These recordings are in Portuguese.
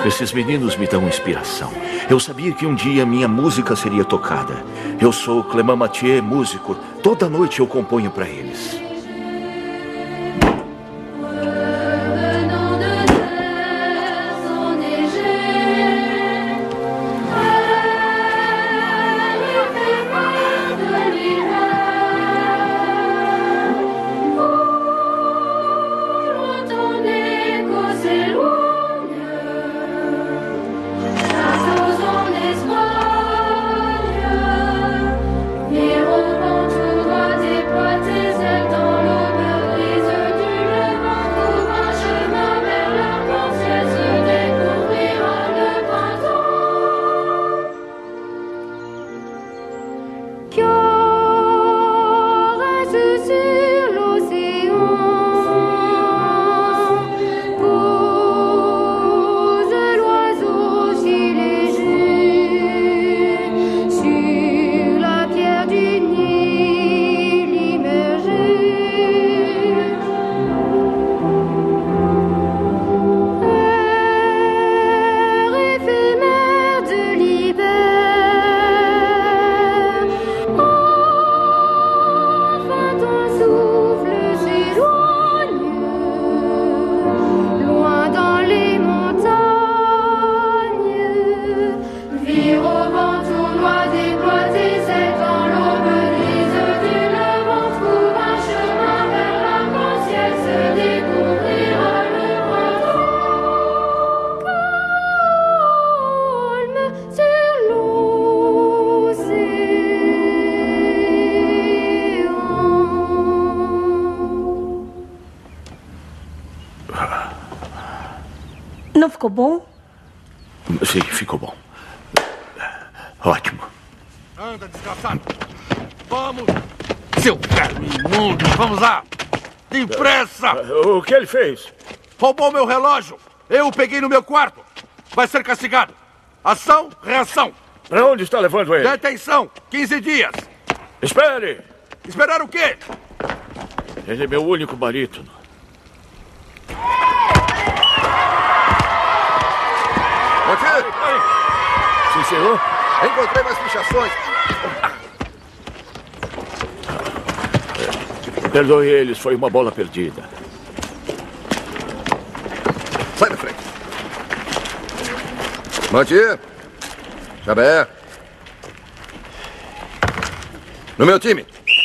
Esses meninos me dão inspiração. Eu sabia que um dia minha música seria tocada. Eu sou Clément Mathieu, músico. Toda noite eu componho para eles. Não ficou bom? Sim, ficou bom. Ótimo. Anda, desgraçado. Vamos. Seu verme imundo. Vamos lá. Tem pressa. O que ele fez? Roubou meu relógio. Eu o peguei no meu quarto. Vai ser castigado. Ação, reação. Para onde está levando ele? Detenção. 15 dias. Espere. Esperar o quê? Ele é meu único barítono. Mathieu! Sim, senhor? Encontrei mais fichações. Perdoe eles, foi uma bola perdida. Sai da frente. Mathieu. Chabert. No meu time.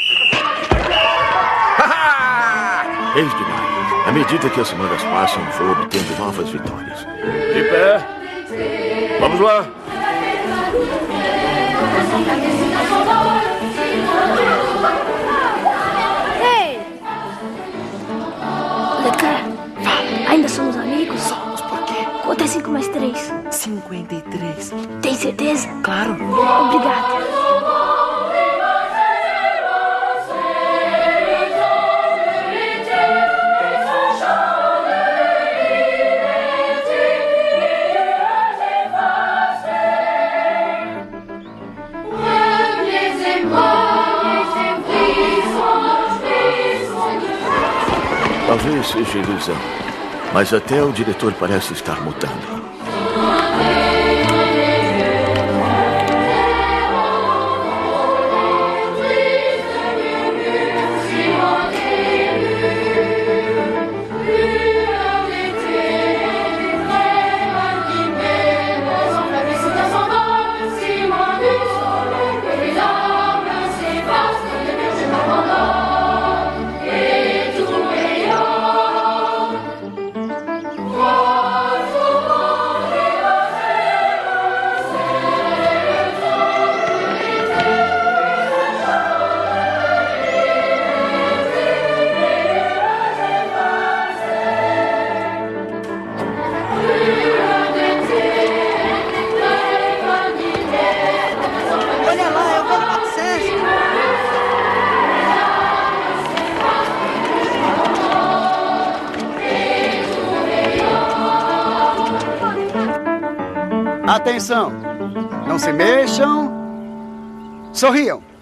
Eis demais. À medida que as semanas passam, vou obtendo novas vitórias. De pé. Vamos lá. Ei! Leclerc, ainda somos amigos? Somos, por quê? Quanto é 5 mais 3? 53. Tem certeza? Claro. Obrigado. Talvez seja ilusão, mas até o diretor parece estar mudando. Atenção! Não se mexam. Sorriam.